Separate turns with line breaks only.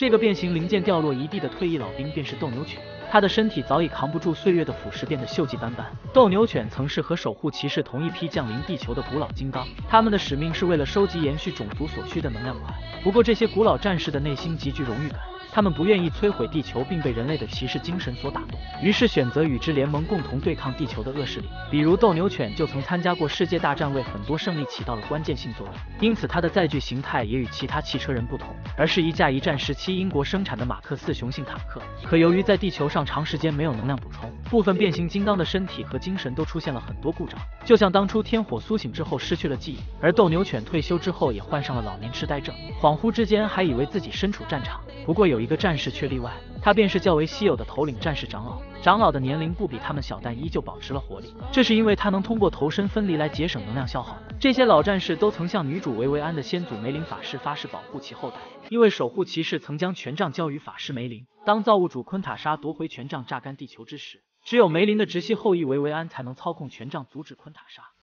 这个变形零件掉落一地的退役老兵便是斗牛犬。他的身体早已扛不住岁月的腐蚀，变得锈迹斑斑。斗牛犬曾是和守护骑士同一批降临地球的古老金刚，他们的使命是为了收集延续种族所需的能量块。不过这些古老战士的内心极具荣誉感，他们不愿意摧毁地球，并被人类的骑士精神所打动，于是选择与之联盟，共同对抗地球的恶势力。比如斗牛犬就曾参加过世界大战，为很多胜利起到了关键性作用。因此它的载具形态也与其他汽车人不同，而是一架一战时期英国生产的马克4雄性坦克。可由于在地球上长时间没有能量补充，部分变形金刚的身体和精神都出现了很多故障，就像当初天火苏醒之后失去了记忆，而斗牛犬退休之后也患上了老年痴呆症，恍惚之间还以为自己身处战场。不过有一个战士却例外，他便是较为稀有的头领战士长老。长老的年龄不比他们小，但依旧保持了活力，这是因为他能通过头身分离来节省能量消耗。这些老战士都曾向女主维维安的先祖梅林法师发誓保护其后代，因为守护骑士曾将权杖交予法师梅林。当造物主昆塔莎夺回权杖榨干地球之时，只有梅林的直系后裔维维安才能操控权杖阻止昆塔莎。